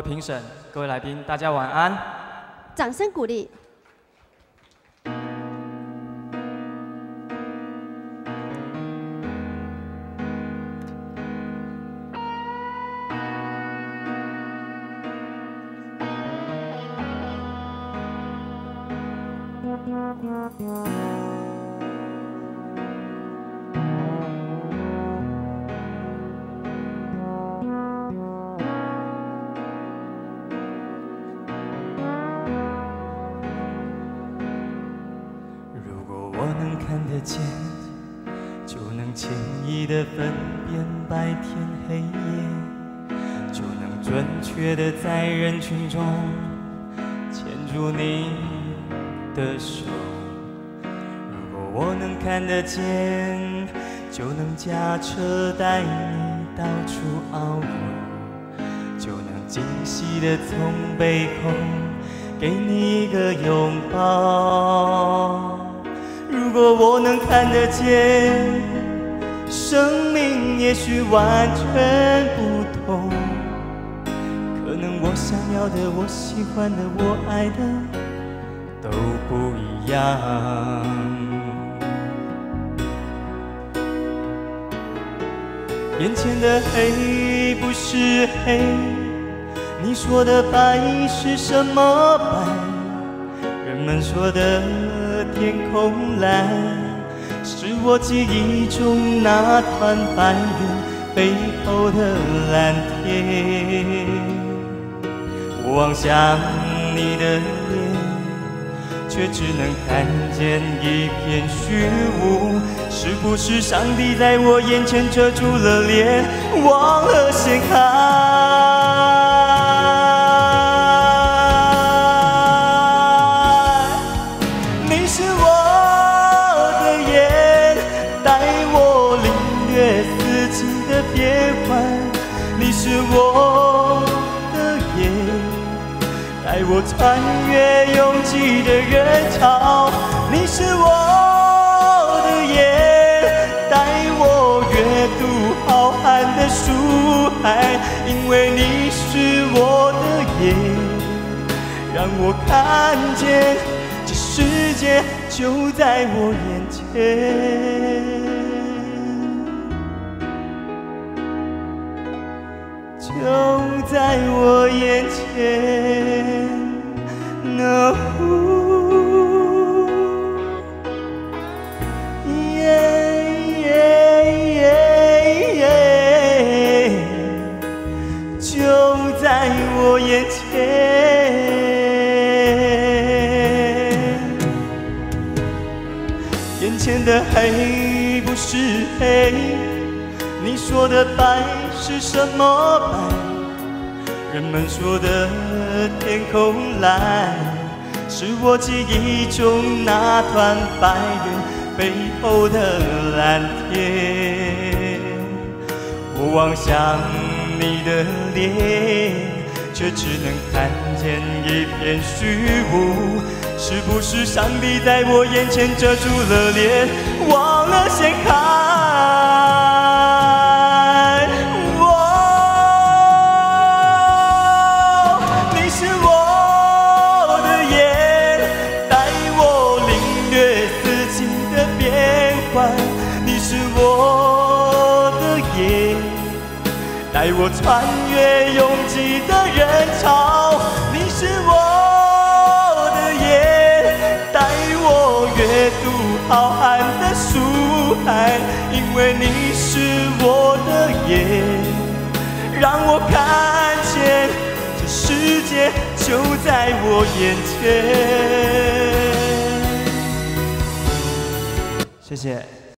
评审、各位来宾，大家晚安。 掌声鼓励。 我能看得见，就能轻易地分辨白天黑夜，就能准确地在人群中牵住你的手。如果我能看得见，就能驾车带你到处遨游，就能惊喜地从背后给你一个拥抱。如果我能看得见，生命也许完全不同。可能我想要的、我喜欢的、我爱的都不一样。眼前的黑不是黑，你说的白是什么白？人们说的天空蓝，是我记忆中那团白云背后的蓝天。我望向你的脸，却只能看见一片虚无。是不是上帝在我眼前遮住了脸，忘了掀开？你是我的眼，带我穿越拥挤的人潮。你是我的眼，带我阅读浩瀚的书海。因为你是我的眼，让我看见这世界就在我眼前。就在我眼前，就在我眼前。眼前的黑不是黑，你说的白是什么白？人们说的天空蓝，是我记忆中那团白云背后的蓝天。我望向你的脸，却只能看见一片虚无。是不是上帝在我眼前遮住了脸，忘了掀开？你是我的眼，带我穿越拥挤的人潮。你是我的眼，带我阅读浩瀚的书海。因为你是我的眼，让我看见这世界就在我眼前。谢谢。